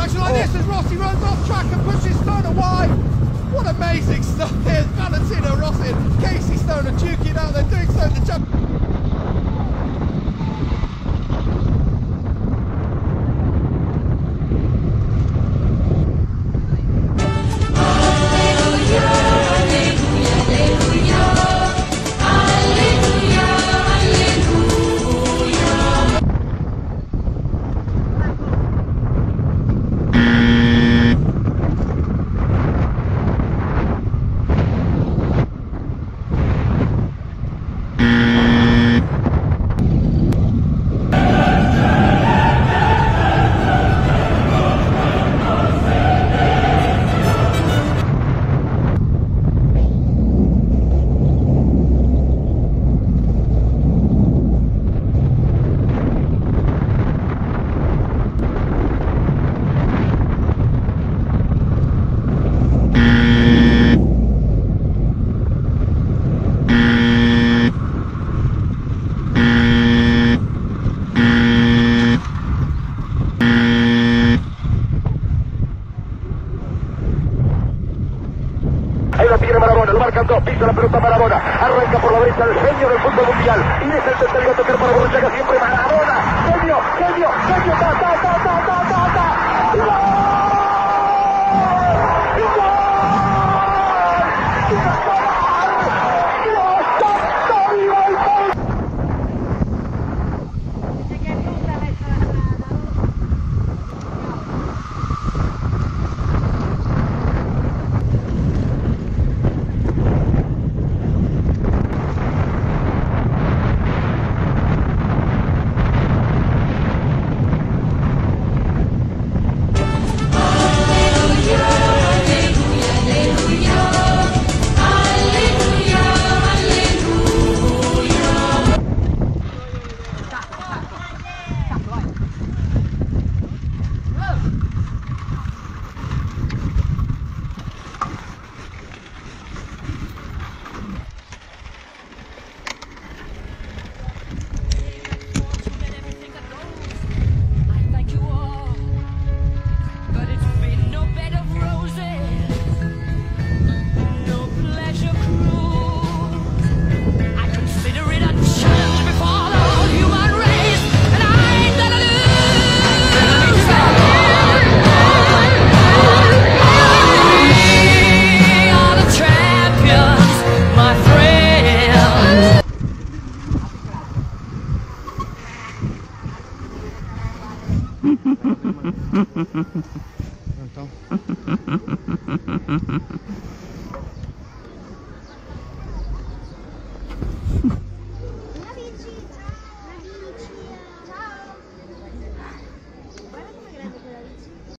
action like this as Rossi runs off track and pushes Stoner wide. What amazing stuff here. Valentino Rossi and Casey Stoner duking out. They're doing so to jump. Ahí la tiene Maradona, lo marcan dos, pisa la pelota Maradona, arranca por la derecha el genio del fútbol mundial, y es el tercero tercero para Borruchaga, siempre Maradona, genio, genio, genio, ta, ta, ta, ta, ta, ta, ta, ¡gol! ¡Gol! Então.